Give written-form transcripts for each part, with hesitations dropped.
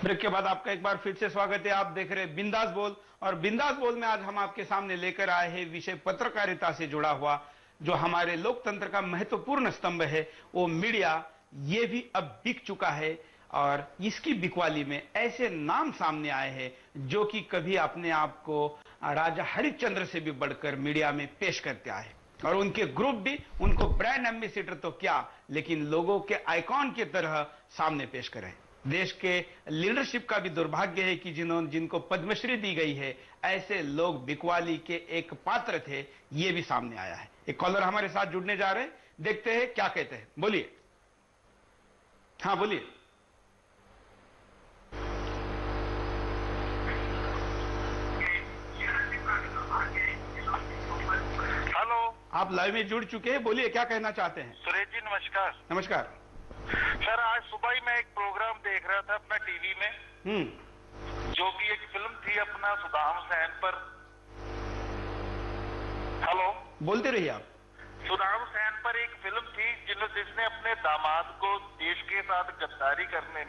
Break के बाद आपका एक बार फिर से स्वागत है। आप देख रहे हैं बिंदास बोल, और बिंदास बोल में आज हम आपके सामने लेकर आए हैं विषय पत्रकारिता से जुड़ा हुआ, जो हमारे लोकतंत्र का महत्वपूर्ण स्तंभ है, वो मीडिया। ये भी अब बिक चुका है और इसकी बिकवाली में ऐसे नाम सामने आए हैं जो कि कभी अपने आप को राजा हरिश्चंद्र से भी बढ़कर मीडिया में पेश करते आए, और उनके ग्रुप भी उनको ब्रांड एम्बेसडर तो क्या, लेकिन लोगों के आइकॉन की तरह सामने पेश करें। देश के लीडरशिप का भी दुर्भाग्य है कि जिनको पद्मश्री दी गई है, ऐसे लोग बिकवाली के एक पात्र थे। ये भी सामने आया है। एक कॉलर हमारे साथ जुड़ने जा रहे हैं, देखते हैं क्या कहते हैं। बोलिए। हाँ बोलिए। हेलो, आप लाइव में जुड़ चुके हैं, बोलिए क्या कहना चाहते हैं। सुरेश जी नमस्कार। नमस्कार सर, आज सुबह ही मैं एक प्रोग्राम देख रहा था अपना टीवी में, जो कि एक फिल्म थी अपना सुदाम सेन पर। हेलो, बोलते रहिए आप। सुदाम सेन पर एक फिल्म थी जिसने अपने दामाद को देश के साथ गद्दारी करने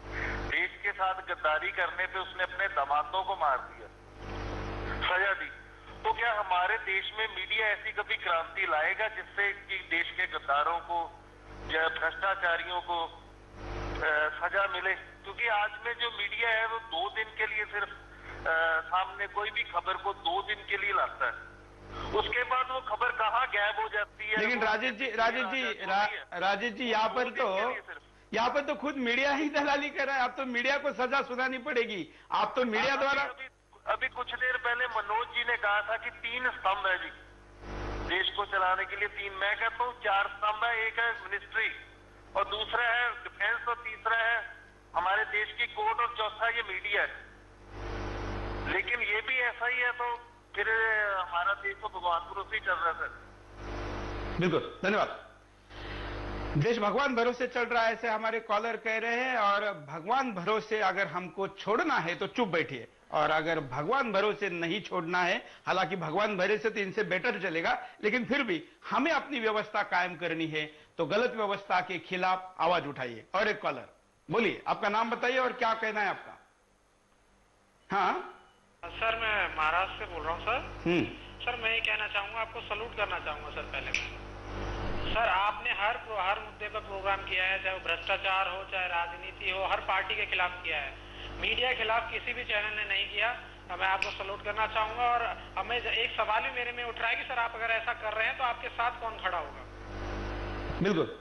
पे उसने अपने दामादों को मार दिया, सजा दी। तो क्या हमारे देश में मीडिया ऐसी कभी क्रांति लाएगा जिससे कि देश के गद्दारों को या भ्रष्टाचारियों को सजा मिले? क्योंकि आज में जो मीडिया है वो 2 दिन के लिए सिर्फ सामने कोई भी खबर को 2 दिन के लिए लाता है, उसके बाद वो खबर कहाँ गायब हो जाती है। लेकिन राजेश जी यहाँ पर तो खुद मीडिया ही दलाली कर रहा है। अब तो मीडिया को सजा सुनानी पड़ेगी। आप तो मीडिया द्वारा अभी कुछ देर पहले मनोज जी ने कहा था कि 3 स्तंभ है जी देश को चलाने के लिए। 3, मैं कहता हूँ 4 स्तंभ है। एक है मिनिस्ट्री, और दूसरा है डिफेंस, और तीसरा है हमारे देश की कोर्ट, और चौथा ये मीडिया है। लेकिन ये भी ऐसा ही है, तो फिर हमारा देश तो भगवान भरोसे ही चल रहा है सर। बिल्कुल, धन्यवाद। देश भगवान भरोसे चल रहा है, ऐसे हमारे कॉलर कह रहे हैं। और भगवान भरोसे अगर हमको छोड़ना है तो चुप बैठिए, और अगर भगवान भरोसे नहीं छोड़ना है, हालांकि भगवान भरोसे तो इनसे बेटर चलेगा, लेकिन फिर भी हमें अपनी व्यवस्था कायम करनी है, तो गलत व्यवस्था के खिलाफ आवाज उठाइए। और एक कॉलर, बोलिए, आपका नाम बताइए और क्या कहना है आपका। हाँ सर, मैं महाराष्ट्र से बोल रहा हूँ सर। सर, मैं ये कहना चाहूंगा, आपको सलूट करना चाहूंगा सर। पहले सर, आपने हर मुद्दे पर प्रोग्राम किया है, चाहे वो भ्रष्टाचार हो, चाहे राजनीति हो, हर पार्टी के खिलाफ किया है। मीडिया के खिलाफ किसी भी चैनल ने नहीं किया। मैं आपको सलूट करना चाहूंगा। और हमें एक सवाल भी मेरे में उठ रहा है कि सर, आप अगर ऐसा कर रहे हैं तो आपके साथ कौन खड़ा होगा। बिल्कुल।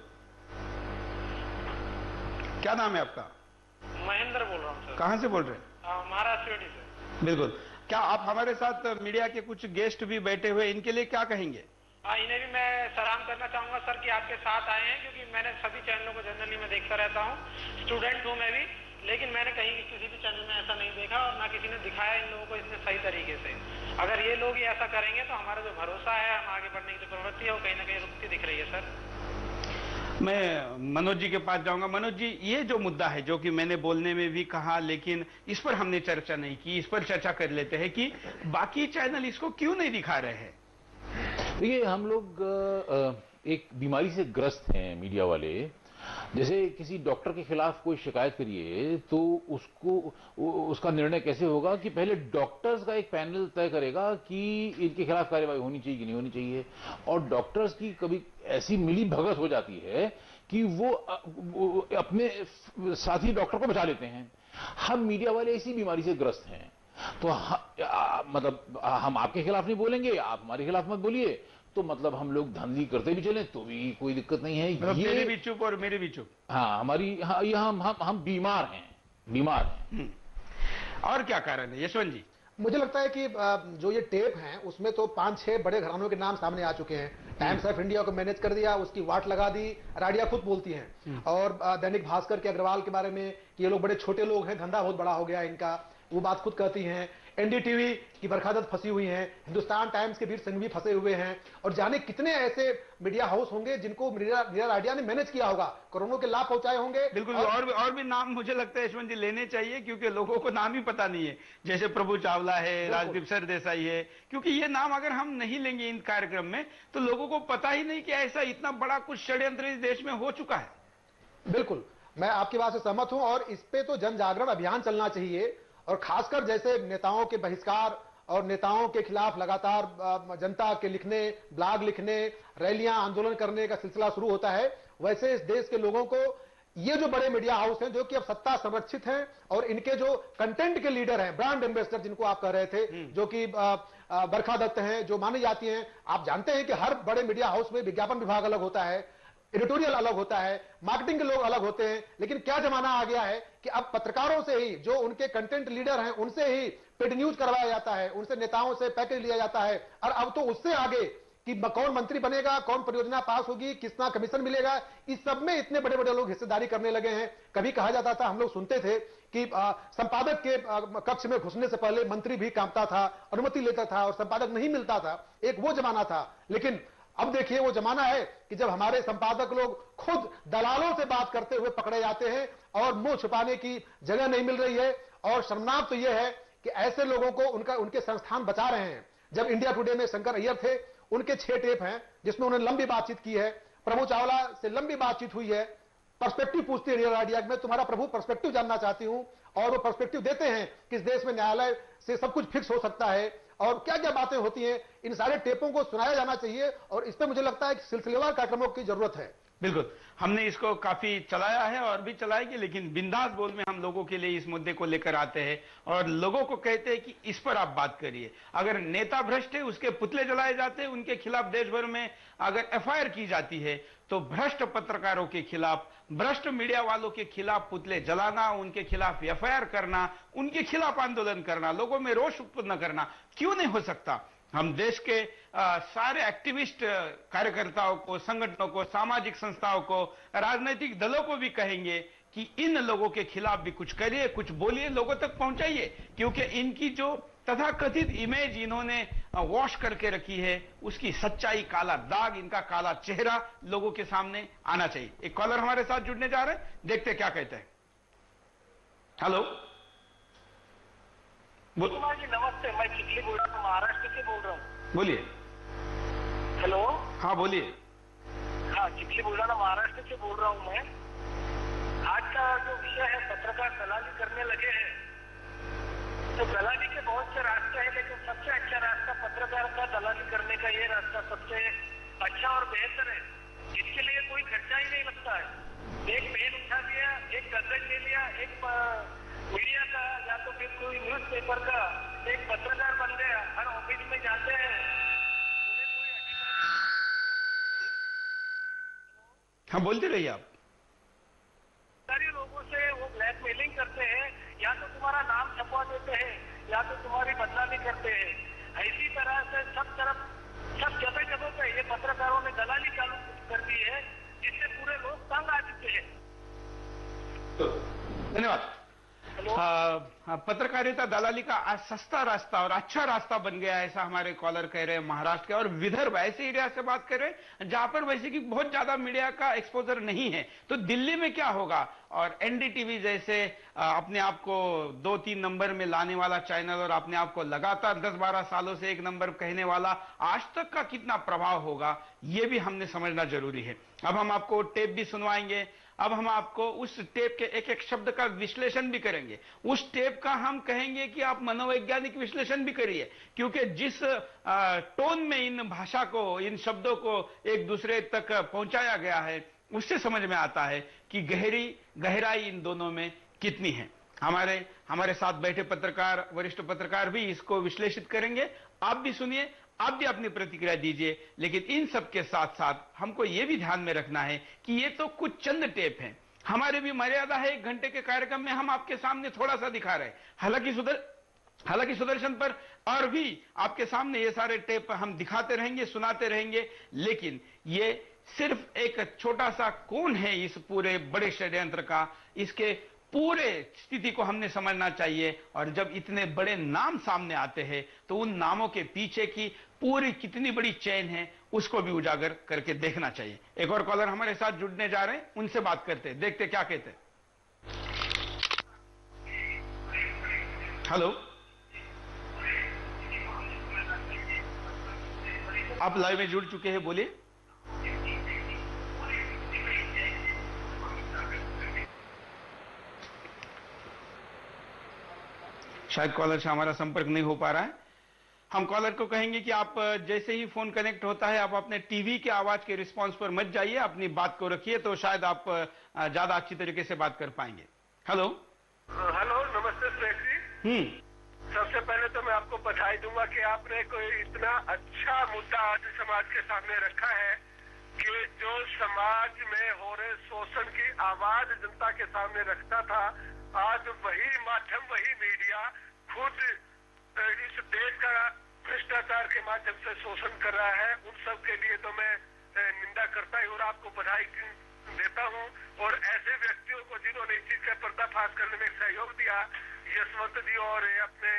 क्या नाम है आपका? महेंद्र बोल रहा हूँ सर। कहाँ से बोल रहे हैं? महाराष्ट्र से। बिल्कुल। क्या आप हमारे साथ मीडिया के कुछ गेस्ट भी बैठे हुए, इनके लिए क्या कहेंगे? इन्हें भी मैं सलाम करना चाहूंगा सर कि आपके साथ आए हैं, क्योंकि मैंने सभी चैनलों को जनरली मैं देखता रहता हूँ। स्टूडेंट हूँ मैं भी, लेकिन मैंने कहीं किसी भी चैनल में ऐसा नहीं देखा, और ना किसी ने दिखाया इन लोगों को इसने सही तरीके से। अगर ये लोग ही ऐसा करेंगे तो हमारा जो भरोसा है, हम आगे बढ़ने की जो प्रवृत्ति है, वो कहीं ना कहीं रुकती दिख रही है सर। मैं मनोज जी के पास जाऊंगा। मनोज जी, ये जो मुद्दा है, जो कि मैंने बोलने में भी कहा, लेकिन इस पर हमने चर्चा नहीं की, इस पर चर्चा कर लेते हैं कि बाकी चैनल इसको क्यों नहीं दिखा रहे हैं। देखिए, हम लोग एक बीमारी से ग्रस्त हैं मीडिया वाले। जैसे किसी डॉक्टर के खिलाफ कोई शिकायत करिए तो उसका निर्णय कैसे होगा कि पहले डॉक्टर्स का एक पैनल तय करेगा कि इनके खिलाफ कार्रवाई होनी चाहिए कि नहीं होनी चाहिए, और डॉक्टर्स की कभी ऐसी मिली भगत हो जाती है कि वो अपने साथी डॉक्टर को बचा लेते हैं। हम मीडिया वाले इसी बीमारी से ग्रस्त हैं। तो मतलब हम आपके खिलाफ नहीं बोलेंगे, आप हमारे खिलाफ मत बोलिए, तो मतलब हम लोग धांधली करते भी चलें तो भी कोई दिक्कत नहीं है। मतलब मेरे भी चुप और मेरे भी चुप। हाँ, ये हम बीमार हैं। और क्या कारण है यशवंत जी? मुझे लगता है कि जो ये टेप हैं उसमें तो 5-6 बड़े घरानों के नाम सामने आ चुके हैं। टाइम्स ऑफ इंडिया को मैनेज कर दिया, उसकी वाट लगा दी, राडिया खुद बोलती हैं। और दैनिक भास्कर के अग्रवाल के बारे में कि ये लोग बड़े छोटे लोग हैं, धंधा बहुत बड़ा हो गया इनका, वो बात खुद कहती हैं। एनडीटीवी की बरखादत फंसी हुई हैं, हिंदुस्तान टाइम्स के वीर सिंह भी फंसे हुए हैं, और जाने कितने ऐसे मीडिया हाउस होंगे जिनको मीरा राडिया ने मैनेज किया होगा, करोड़ों के लाभ पहुंचाए होंगे। बिल्कुल। और भी नाम मुझे लगता है यशवंत जी लेने चाहिए, क्योंकि लोगों को नाम ही पता नहीं है। जैसे प्रभु चावला है, राजदीप सरदेसाई है, क्योंकि ये नाम अगर हम नहीं लेंगे इन कार्यक्रम में तो लोगों को पता ही नहीं कि ऐसा इतना बड़ा कुछ षड्यंत्र इस देश में हो चुका है। बिल्कुल। मैं आपकी बात से सहमत हूं और इस पे तो जन जागरण अभियान चलना चाहिए और खासकर जैसे नेताओं के बहिष्कार और नेताओं के खिलाफ लगातार जनता के लिखने, ब्लॉग लिखने, रैलियां, आंदोलन करने का सिलसिला शुरू होता है, वैसे इस देश के लोगों को ये जो बड़े मीडिया हाउस हैं जो कि अब सत्ता संरक्षित हैं और इनके जो कंटेंट के लीडर हैं, ब्रांड एम्बेसडर जिनको आप कह रहे थे, जो कि बरखा दत्त हैं, जो मानी जाती हैं, आप जानते हैं कि हर बड़े मीडिया हाउस में विज्ञापन विभाग अलग होता है, एडिटोरियल अलग होता है, मार्केटिंग के लोग अलग होते हैं, लेकिन क्या जमाना आ गया है कि अब पत्रकारों से ही, जो उनके कंटेंट लीडर हैं, उनसे ही पेड न्यूज करवाया जाता है, उनसे नेताओं से पैकेज लिया जाता है, और अब तो उससे आगे कि कौन मंत्री बनेगा, कौन परियोजना पास होगी, कितना कमीशन मिलेगा, इस सब में इतने बड़े बड़े लोग हिस्सेदारी करने लगे हैं। कभी कहा जाता था, हम लोग सुनते थे कि संपादक के कक्ष में घुसने से पहले मंत्री भी कांपता था, अनुमति लेता था और संपादक नहीं मिलता था। एक वो जमाना था, लेकिन अब देखिए वो जमाना है कि जब हमारे संपादक लोग खुद दलालों से बात करते हुए पकड़े जाते हैं और मुंह छुपाने की जगह नहीं मिल रही है। और शर्मनाक तो यह है कि ऐसे लोगों को उनके संस्थान बचा रहे हैं। जब इंडिया टुडे में शंकर अय्यर थे, उनके 6 टेप हैं जिसमें उन्होंने लंबी बातचीत की है, प्रभु चावला से लंबी बातचीत हुई है, पर्सपेक्टिव पूछते हैं आइडिया, मैं तुम्हारा प्रभु पर्सपेक्टिव जानना चाहती हूं, और वो पर्सपेक्टिव देते हैं कि इस देश में न्यायालय से सब कुछ फिक्स हो सकता है और क्या क्या बातें होती हैं। इन सारे टेपों को सुनाया जाना चाहिए और इस पर मुझे लगता है कि सिलसिलेवार कार्यक्रमों की जरूरत है। बिल्कुल, हमने इसको काफी चलाया है और भी चलाएंगे, लेकिन बिंदास बोल में हम लोगों के लिए इस मुद्दे को लेकर आते हैं और लोगों को कहते हैं कि इस पर आप बात करिए। अगर नेता भ्रष्ट है, उसके पुतले जलाए जाते हैं, उनके खिलाफ देश भर में अगर एफआईआर की जाती है, तो भ्रष्ट पत्रकारों के खिलाफ, भ्रष्ट मीडिया वालों के खिलाफ पुतले जलाना, उनके खिलाफ एफआईआर करना, उनके खिलाफ आंदोलन करना, लोगों में रोष उत्पन्न करना क्यों नहीं हो सकता। हम देश के सारे एक्टिविस्ट कार्यकर्ताओं को, संगठनों को, सामाजिक संस्थाओं को, राजनीतिक दलों को भी कहेंगे कि इन लोगों के खिलाफ भी कुछ करिए, कुछ बोलिए, लोगों तक पहुंचाइए, क्योंकि इनकी जो तथाकथित इमेज इन्होंने वॉश करके रखी है, उसकी सच्चाई, काला दाग, इनका काला चेहरा लोगों के सामने आना चाहिए। एक कॉलर हमारे साथ जुड़ने जा रहे हैं, देखते क्या कहते हैं। हेलो कुमार जी नमस्ते, मैं चिखली बुलढाणा महाराष्ट्र से बोल रहा हूँ। बोलिए। हेलो। हाँ बोलिए। हाँ, चिखली बुलढाणा महाराष्ट्र से बोल रहा हूँ मैं। आज का जो विषय है, पत्रकार दलाली करने लगे हैं, तो दलाली के बहुत से रास्ते हैं, लेकिन सबसे अच्छा रास्ता पत्रकारिता दलाली करने का ये रास्ता सबसे अच्छा और बेहतर है। इसके लिए कोई खर्चा ही नहीं लगता है। एक पेन उठा लिया, एक कागज ले लिया, एक मीडिया का या तो फिर कोई न्यूज पेपर का एक पत्रकार बन गया, हर ऑफिस में जाते हैं, उन्हें कोई अधिकार। हाँ बोलते रहिए आप। सारे लोगों से वो ब्लैकमेलिंग करते हैं, या तो तुम्हारा नाम छपवा देते हैं या तो तुम्हारी बदनामी करते हैं। इसी तरह से सब तरफ, सब जगह जगह पे ये पत्रकारों ने दलाली चालू कर दी है, जिससे पूरे लोग तंग आ चुके हैं। धन्यवाद। पत्रकारिता दलाली का आज सस्ता रास्ता और अच्छा रास्ता बन गया है, ऐसा हमारे कॉलर कह रहे हैं महाराष्ट्र के और विदर्भ ऐसे एरिया से बात कर रहे हैं जहां पर वैसे कि बहुत ज्यादा मीडिया का एक्सपोजर नहीं है। तो दिल्ली में क्या होगा, और एनडीटीवी जैसे अपने आप को 2-3 नंबर में लाने वाला चैनल और अपने आप को लगातार 10-12 सालों से 1 नंबर कहने वाला आज तक का कितना प्रभाव होगा, ये भी हमने समझना जरूरी है। अब हम आपको टेप भी सुनवाएंगे, अब हम आपको उस टेप के एक एक शब्द का विश्लेषण भी करेंगे। उस टेप का हम कहेंगे कि आप मनोवैज्ञानिक विश्लेषण भी करिए, क्योंकि जिस टोन में इन भाषा को, इन शब्दों को एक दूसरे तक पहुंचाया गया है, उससे समझ में आता है कि गहराई इन दोनों में कितनी है। हमारे साथ बैठे पत्रकार, वरिष्ठ पत्रकार भी इसको विश्लेषित करेंगे। आप भी सुनिए, आप भी अपनी प्रतिक्रिया दीजिए, लेकिन इन सब के साथ साथ हमको यह भी ध्यान में रखना है कि ये तो कुछ चंद टेप हैं, हमारे भी मर्यादा है। 1 घंटे के कार्यक्रम में हम आपके सामने थोड़ा सा दिखा रहे हैं। हालांकि सुदर्शन पर और भी आपके सामने ये सारे टेप हम दिखाते रहेंगे, सुनाते रहेंगे, लेकिन ये सिर्फ एक छोटा सा कोण है इस पूरे बड़े षड्यंत्र का। इसके पूरे स्थिति को हमने समझना चाहिए, और जब इतने बड़े नाम सामने आते हैं तो उन नामों के पीछे की पूरी कितनी बड़ी चेन है, उसको भी उजागर करके देखना चाहिए। एक और कॉलर हमारे साथ जुड़ने जा रहे हैं, उनसे बात करते हैं, देखते क्या कहते हैं। हेलो, आप लाइव में जुड़ चुके हैं, बोलिए। शायद कॉलर से हमारा संपर्क नहीं हो पा रहा है। हम कॉलर को कहेंगे कि आप जैसे ही फोन कनेक्ट होता है आप अपने टीवी के आवाज के रिस्पांस पर मत जाइए, अपनी बात को रखिए, तो शायद आप ज्यादा अच्छी तरीके से बात कर पाएंगे। हेलो हेलो, नमस्ते श्रेष्ठ जी। सबसे पहले तो मैं आपको बधाई दूंगा कि आपने कोई इतना अच्छा मुद्दा आज समाज के सामने रखा है कि जो समाज में हो रहे शोषण की आवाज जनता के सामने रखता था, आज वही माध्यम, वही मीडिया खुद इस देश का भ्रष्टाचार के माध्यम से शोषण कर रहा है। उन सब के लिए तो मैं निंदा करता ही और आपको बधाई देता हूं। और ऐसे व्यक्तियों को जिन्होंने इस चीज का पर्दाफाश करने में सहयोग दिया, यशवंत जी और अपने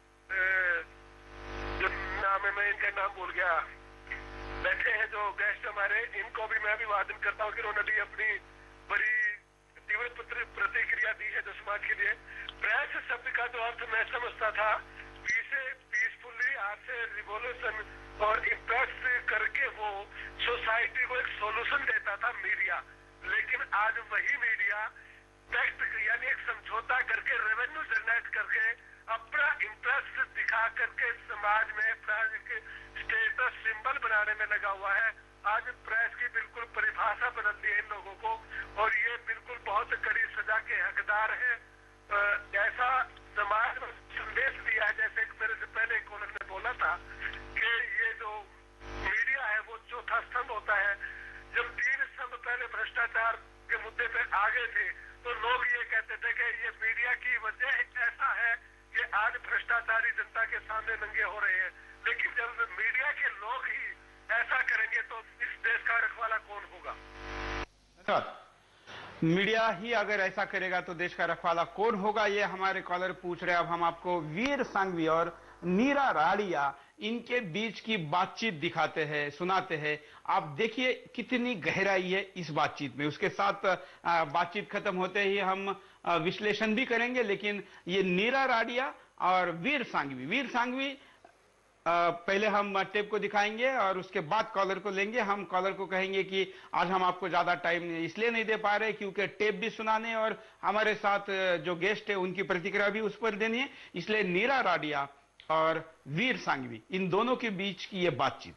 जो नाम है, मैं इनका नाम भूल गया, बैठे हैं जो गेस्ट हमारे, इनको भी मैं अभिवादन करता हूँ कि उन्होंने भी अपनी बड़ी तीव्र प्रतिक्रिया दी है जो समाज के लिए। प्रेस शब्द का जो अर्थ मैं समझता था पीसफुली आज से रिवॉल्यूशन और इम्प्रेस करके वो सोसाइटी को एक सोल्यूशन देता था मीडिया, लेकिन आज वही मीडिया टेक्स्ट यानी एक समझौता करके रेवेन्यू जनरेट करके अपना इंटरेस्ट दिखा करके समाज में स्टेटस सिंबल बनाने में लगा हुआ है। आज प्रेस की बिल्कुल परिभाषा बदल दी है इन लोगों को और ये बिल्कुल बहुत कड़ी सजा के हकदार है। ऐसा समाज में संदेश दिया है, जैसे मेरे से पहले एक कॉलर ने बोला था कि ये जो मीडिया है वो चौथा स्तंभ होता है। जब 3 स्तंभ पहले भ्रष्टाचार के मुद्दे पे आगे थे तो लोग ये कहते थे कि ये मीडिया की वजह ऐसा है कि आज भ्रष्टाचारी जनता के सामने नंगे हो रहे हैं। लेकिन जब मीडिया के लोग ही ऐसा करेंगे तो इस देश का रखवाला कौन होगा? मीडिया ही अगर ऐसा करेगा तो देश का रखवाला कौन होगा, ये हमारे कॉलर पूछ रहे हैं। अब हम आपको वीर सांघवी और नीरा राडिया इनके बीच की बातचीत दिखाते हैं, सुनाते हैं। आप देखिए कितनी गहराई है इस बातचीत में। उसके साथ बातचीत खत्म होते ही हम विश्लेषण भी करेंगे, लेकिन ये नीरा राडिया और वीर सांघवी पहले हम टेप को दिखाएंगे और उसके बाद कॉलर को लेंगे। हम कॉलर को कहेंगे कि आज हम आपको ज्यादा टाइम इसलिए नहीं दे पा रहे क्योंकि टेप भी सुनाने और हमारे साथ जो गेस्ट है उनकी प्रतिक्रिया भी उस पर देनी है, इसलिए नीरा राडिया और वीर सांघवी इन दोनों के बीच की ये बातचीत।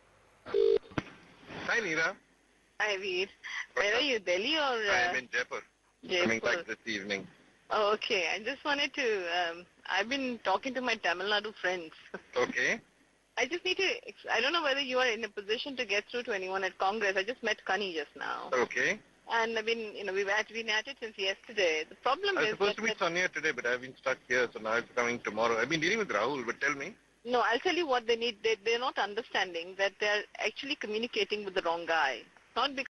Hi Neera. Hi Veer. Where are you, Delhi or? I am in Jaipur. Coming back this evening. Oh, okay. I just wanted to. I've been talking to my Tamil Nadu friends. Okay. I just need to. I don't know whether you are in a position to get through to anyone at Congress. I just met Kani just now. Okay. And I've been, we've been at it since yesterday. The problem I was is supposed to meet Sonia today, but I've been stuck here, so now it's coming tomorrow. I've been dealing with Rahul, but tell me. No, I'll tell you what they need. They're not understanding that they're actually communicating with the wrong guy. Not because